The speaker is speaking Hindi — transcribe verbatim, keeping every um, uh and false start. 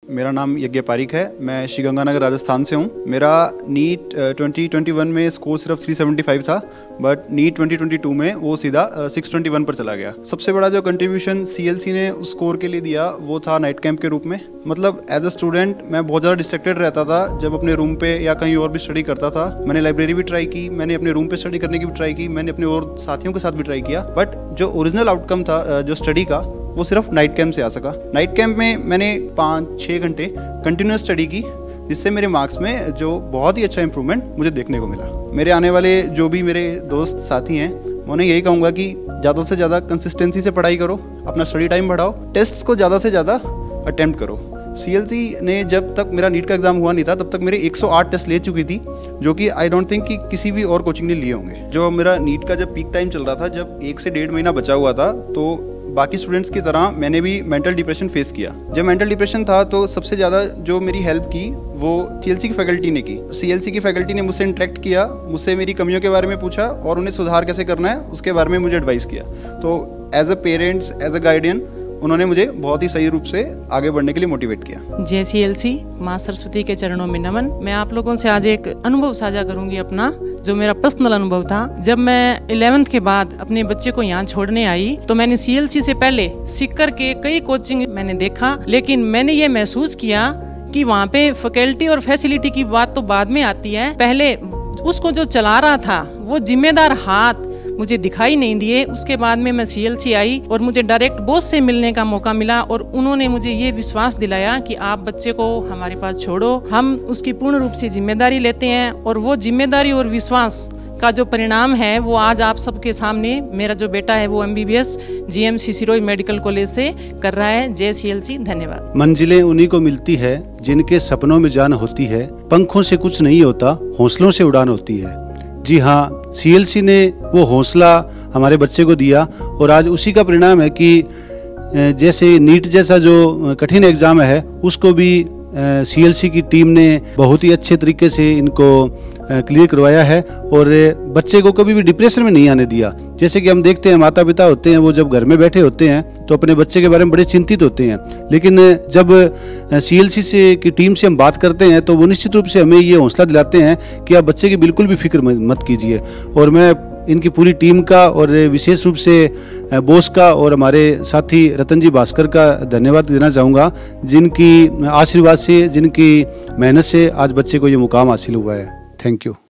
मेरा नाम यज्ञ पारिक है। मैं श्री गंगानगर राजस्थान से हूँ। मेरा नीट ट्वेंटी ट्वेंटी वन में स्कोर सिर्फ थ्री सेवेंटी फाइव था, but NEET twenty twenty two में वो सीधा सिक्स ट्वेंटी वन पर चला गया। सबसे बड़ा जो कंट्रीब्यूशन सीएलसी ने उस स्कोर के लिए दिया वो था नाइट कैंप के रूप में। मतलब एज अ स्टूडेंट मैं बहुत ज़्यादा डिस्ट्रैक्टेड रहता था जब अपने रूम पे या कहीं और भी स्टडी करता था। मैंने लाइब्रेरी भी ट्राई की, मैंने अपने रूम पे स्टडी करने की भी ट्राई की, मैंने अपने और साथियों के साथ भी ट्राई किया, बट जो ओरिजिनल आउटकम था जो स्टडी का वो सिर्फ नाइट कैंप से आ सका। नाइट कैंप में मैंने पाँच छः घंटे कंटिन्यूस स्टडी की, जिससे मेरे मार्क्स में जो बहुत ही अच्छा इंप्रूवमेंट मुझे देखने को मिला। मेरे आने वाले जो भी मेरे दोस्त साथी हैं, मैं उन्हें यही कहूँगा कि ज़्यादा से ज़्यादा कंसिस्टेंसी से पढ़ाई करो, अपना स्टडी टाइम बढ़ाओ, टेस्ट्स को ज़्यादा से ज़्यादा अटेम्प्ट करो। सीएलसी ने जब तक मेरा नीट का एग्जाम हुआ नहीं था तब तक मेरे एक सौ आठ टेस्ट ले चुकी थी, जो कि आई डोंट थिंक कि किसी भी और कोचिंग ने लिए होंगे। जो मेरा नीट का जब पीक टाइम चल रहा था, जब एक से डेढ़ महीना बचा हुआ था, तो बाकी स्टूडेंट्स की तरह मैंने भी मेंटल डिप्रेशन फेस किया। जब मेंटल डिप्रेशन था तो सबसे ज़्यादा जो मेरी हेल्प की वो सीएलसी की फैकल्टी ने की। सीएलसी की फैकल्टी ने मुझसे इंटरेक्ट किया, मुझसे मेरी कमियों के बारे में पूछा और उन्हें सुधार कैसे करना है उसके बारे में मुझे एडवाइस किया। तो as a parents, as a guardian, उन्होंने मुझे बहुत ही सही रूप से आगे बढ़ने के लिए मोटिवेट किया। जय सीएलसी, माँ सरस्वती के चरणों में नमन। मैं आप लोगों से आज एक अनुभव साझा करूंगी अपना, जो मेरा पर्सनल अनुभव था। जब मैं इलेवेंथ के बाद अपने बच्चे को यहाँ छोड़ने आई तो मैंने सीएलसी से पहले सीकर के कई कोचिंग मैंने देखा, लेकिन मैंने ये महसूस किया कि वहाँ पे फैकल्टी और फैसिलिटी की बात तो बाद में आती है, पहले उसको जो चला रहा था वो जिम्मेदार हाथ मुझे दिखाई नहीं दिए। उसके बाद में मैं सीएलसी आई और मुझे डायरेक्ट बॉस से मिलने का मौका मिला और उन्होंने मुझे ये विश्वास दिलाया कि आप बच्चे को हमारे पास छोड़ो, हम उसकी पूर्ण रूप से जिम्मेदारी लेते हैं। और वो जिम्मेदारी और विश्वास का जो परिणाम है वो आज आप सबके सामने, मेरा जो बेटा है वो MBBS GMC Sirohi medical college से कर रहा है। जय सीएलसी, धन्यवाद। मंजिलें उन्हीं को मिलती है जिनके सपनों में जान होती है, पंखों से कुछ नहीं होता, हौसलों से उड़ान होती है। जी हाँ, सीएलसी ने वो हौसला हमारे बच्चे को दिया और आज उसी का परिणाम है कि जैसे नीट जैसा जो कठिन एग्ज़ाम है उसको भी सीएलसी की टीम ने बहुत ही अच्छे तरीके से इनको क्लियर करवाया है और बच्चे को कभी भी डिप्रेशन में नहीं आने दिया। जैसे कि हम देखते हैं माता पिता होते हैं, वो जब घर में बैठे होते हैं तो अपने बच्चे के बारे में बड़े चिंतित होते हैं, लेकिन जब सीएलसी से की टीम से हम बात करते हैं तो वो निश्चित रूप से हमें ये हौसला दिलाते हैं कि आप बच्चे की बिल्कुल भी फिक्र मत कीजिए। और मैं इनकी पूरी टीम का और विशेष रूप से बॉस का और हमारे साथी रतन जी भास्कर का धन्यवाद देना चाहूँगा, जिनकी आशीर्वाद से, जिनकी मेहनत से आज बच्चे को ये मुकाम हासिल हुआ है। Thank you.